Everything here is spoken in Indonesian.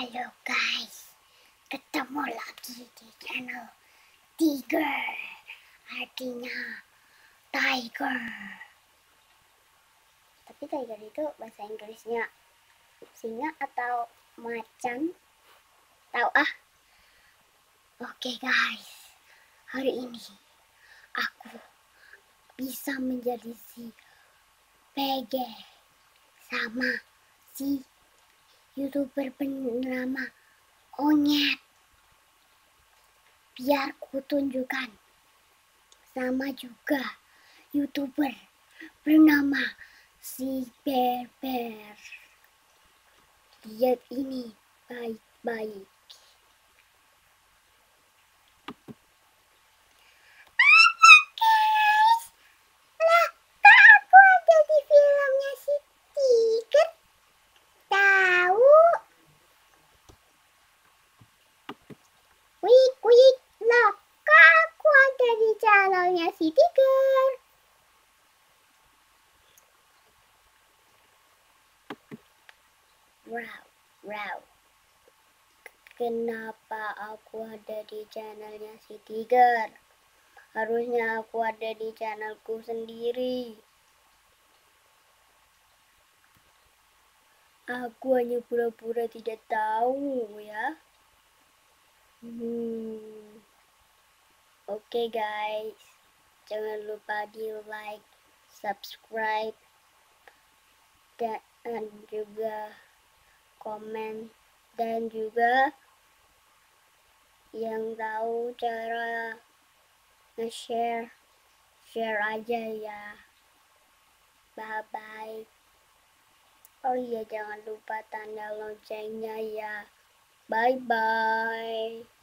Halo guys, ketemu lagi di channel Tiger, artinya tiger. Tapi tiger itu bahasa Inggrisnya singa atau macan? Tahu ah. Oke guys, hari ini aku bisa menjadi si PG sama si YouTuber bernama Onyet. Biar ku tunjukkan. Sama juga YouTuber bernama si Berber. Lihat ini baik-baik. Wik, lah, aku ada di channelnya si Tiger. Wow. Kenapa aku ada di channelnya si Tiger? Harusnya aku ada di channelku sendiri. Aku hanya pura-pura tidak tahu ya. Oke guys, jangan lupa di like, subscribe, dan juga komen, dan juga yang tahu cara nge-share, share aja ya. Bye bye. Oh iya, jangan lupa tanda loncengnya ya. Bye bye.